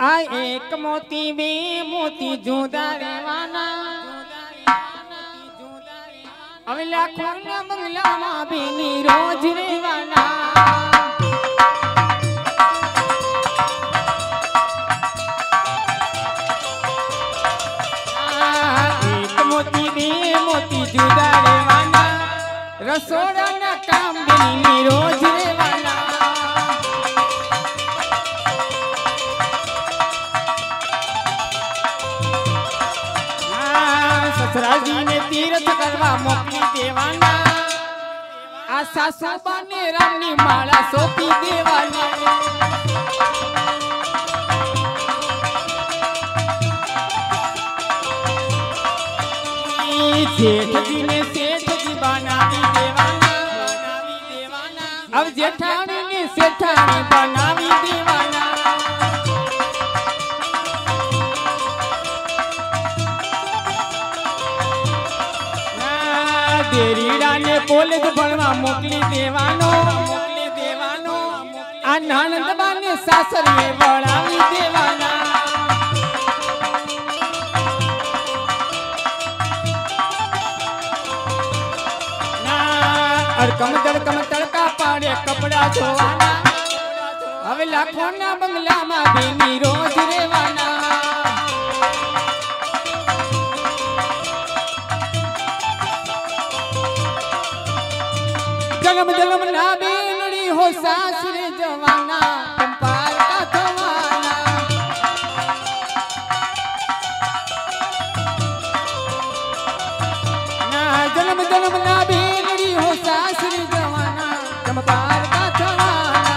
आ एक मोती बे मोती जुदा रेवाना अब लाखों ना बंगला मां बेनी रोज रेवाना एक मोती बे मोती जुदा रेवाना रसोड़ा ना काम बेनी रोज रेवाना ससुराजी ने तीर्थ करवा मोकली देवाना आ सासुबा ने रामनी माला सोपी देवाना जेठ जी ने सेठ जी बनावी देवाना अब जेठानी ने सेठानी बनावी देवाना देरीड़ा ने कॉलेज भणवा मोकली देवानो आ नणंदबा ने सासर में वळावी देवाना अड़कम दड़कम तड़का पाड़े कपड़ा धोवाना હવે લાખો ના બંગલામાં બેની રોજ રેવાના जन्म जन्म ना बेनड़ी हो सासरे जवाना कंपार का थवाना ना जन्म जन्म ना बेनड़ी हो सासरे जवाना कंपार का थवाना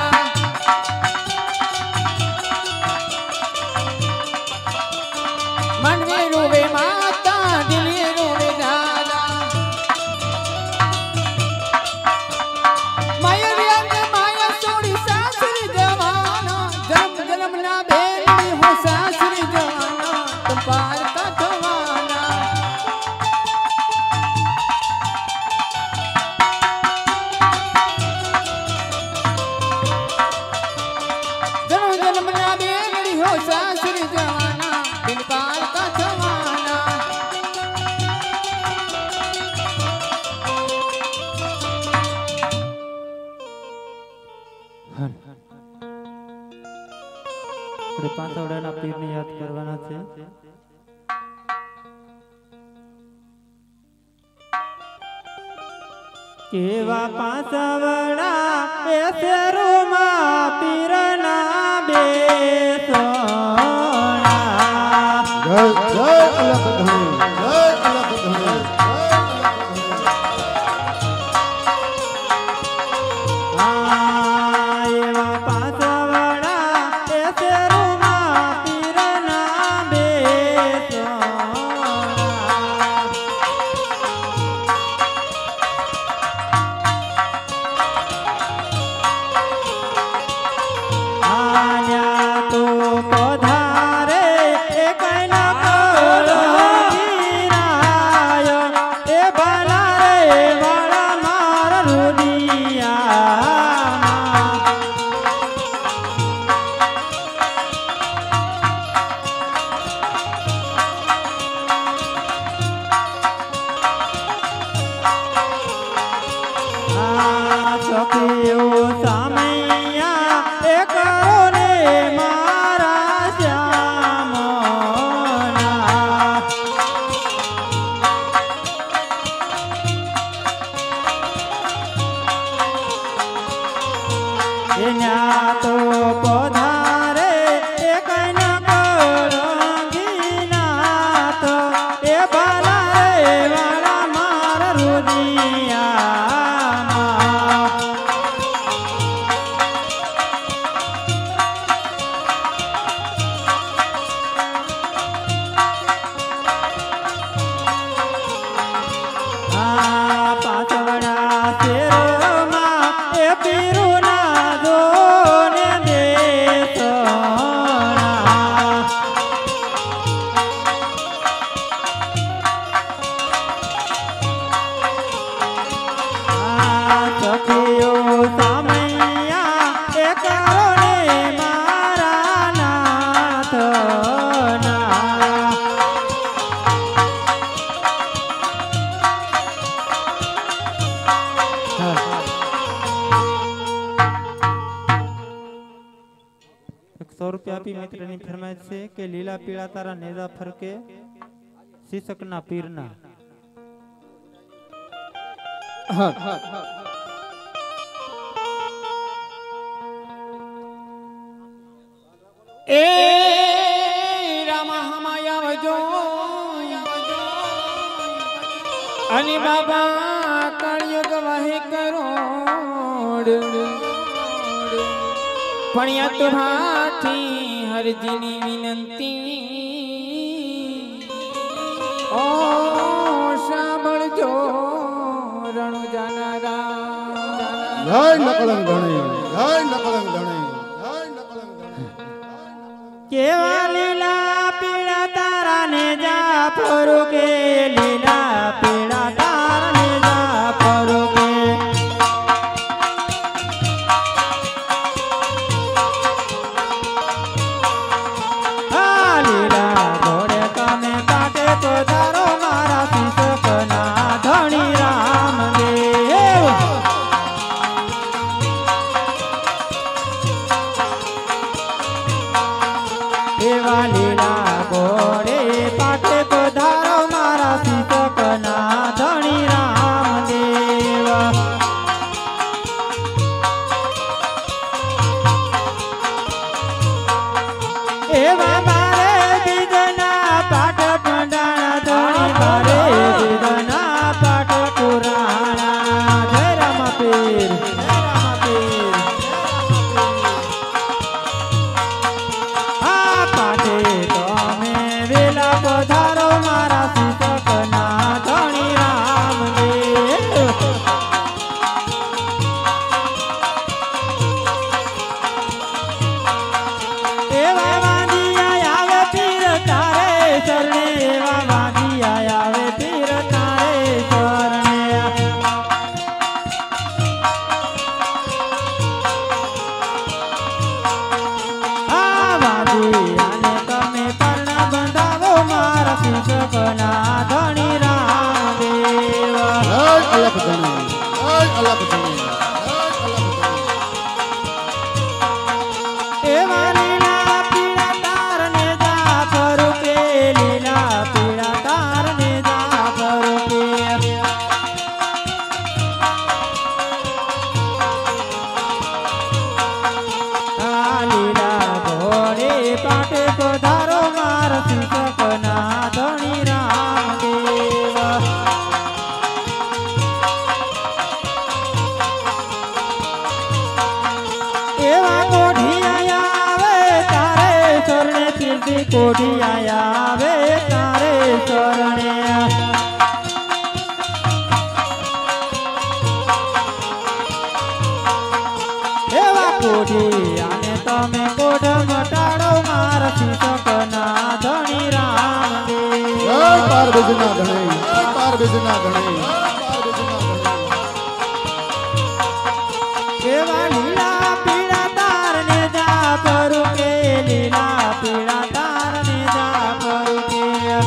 मन में रोवे माता दिल में रोवे दादा पांचवड़ा पीर ने याद करवाना छे केवा पांचवड़ा ऐसे रूमा पीर ना बेसोना जय जय अलग धनी जय अलग धनी पधारे एक न 100 रुपया आपी मित्रनी फरमाइश છે કે લીલા પીળા તારા નેજા ફરકે શીશકના પીરના हाँ ए रामा हमाया वजो अनि बाबा कलयुग वहे करोड़ पणिया तुम्हारी हर जिनी विनंती ओ साबड़ जो रणु जानारा जय नकलंग धणी जय नकलंग धणी जय नकलंग धणी કેવા લીલા પીળા તારા નેજા ફરકે લીલા પીળા તારા નેજા ફરકે લીલા ઘોડે તમે કાટે પધારો મારા શીશકના ધણી રામદેવ એવા લીલા ઘોડે પાટે પધારો મારા શીશકના ધણી રામદેવ એવા મારે બીજના પાટ પંડાણા ધણી મારે બીજના પાટ પુરાણા જય રામપીર જય રામપીર આ પાટે તમે વેલા પધારો મારા શીશકના ધણી રામદેવ એવા વાંધિયા આવે પીર તારે શરણે એવા વાંધિયા આવે પીર તારે શરણે આ વાંધિયાને તમે પરણા બંધાવો મારા શીશકના ધણી રામદેવ जय अलग धणी जय अलग धणी जय अलग धणी એવા લીલા પીળા તારને જા ફરકે લીલા પીળા તારને જા ફરકે આ લીલા ઘોડે પાટે પધારો મારા શીશકના ધણી રામદેવ એવા કોઢિયા આવે તારે શરણે ફીરતી કોઢિયા આવે તારે શરણે એવા કોઢિયાને તમે કોઢ મટાડો મારા શીશકના ધણી રામદેવ जय पार्वजना धणी जय पार्वजना धणी जय पार्वजना धणी એવા લીલા પીળા તારને જા ફરકે લીલા પીળા તારને જા ફરકે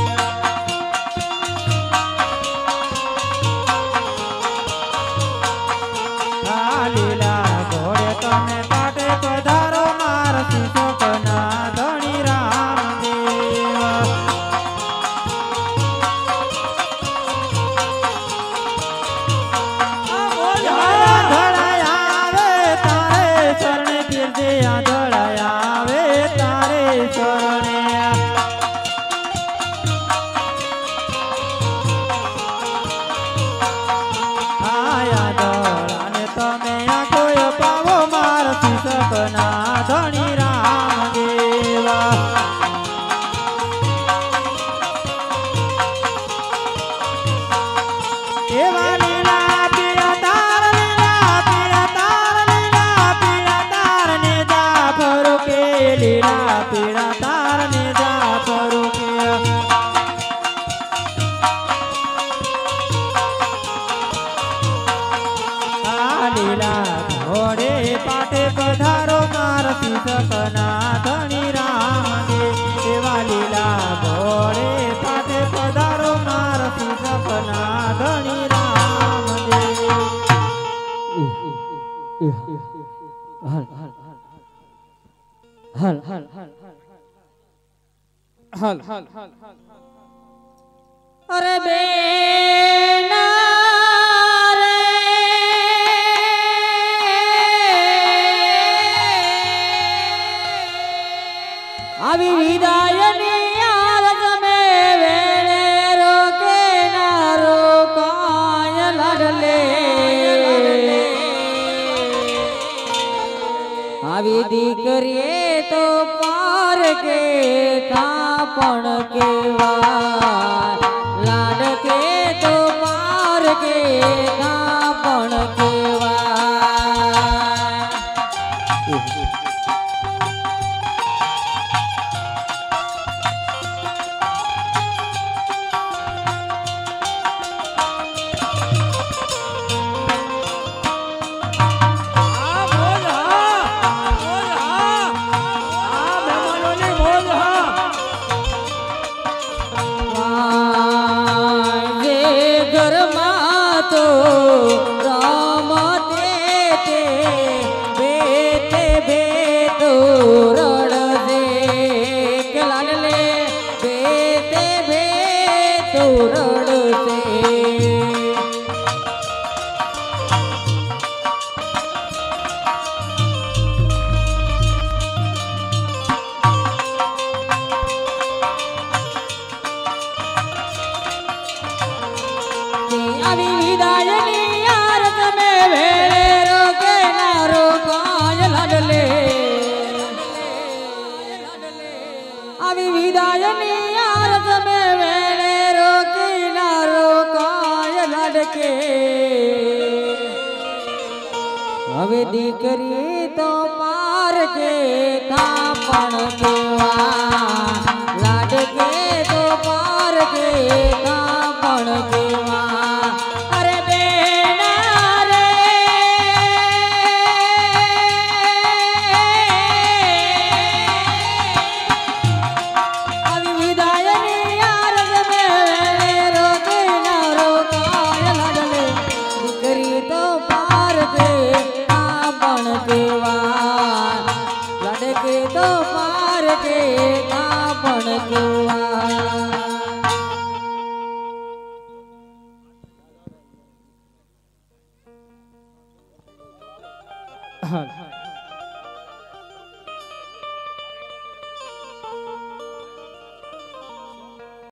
આ લીલા ઘોડે તમે પાટે પધારો મારા શીશકના ધણી રામદેવ આંધળા આવે તારે શરણે ફીરજે આંધળા આવે તારે શરણે આંધળાને તમે આંખો અપાવો મારા શીશકના ધણી રામદેવ એવા લીલા પીળા તાર લીલા પીળા તાર લીલા પીળા તારને જા ફરકે લીલા પીળા તારને જા ફરકે આ લીલા ઘોડે પાટે પધારો મારા શીશકના ધણી રામદેવ એવા લીલા ઘોડે પાટે પધારો મારા શીશકના ધણી રામદેવ हल हल अरे बेना रे अभी विदायनी आरत में वेणे रोके ना रोकाय लड़ले अभी दीकरिए तो पार के थापण के वार लाड के तो पार के थापण के वार હવે દીકરી તો પાર કે થાપણ કેવા લાડ કે તો પાર કે થાપણ કેવા અરે બેના રે આવી વિદાયની આરગ મે રોકે ના રોકાય લાડલે દીકરી તો પાર કે केवा लड़के तो पार के थापण के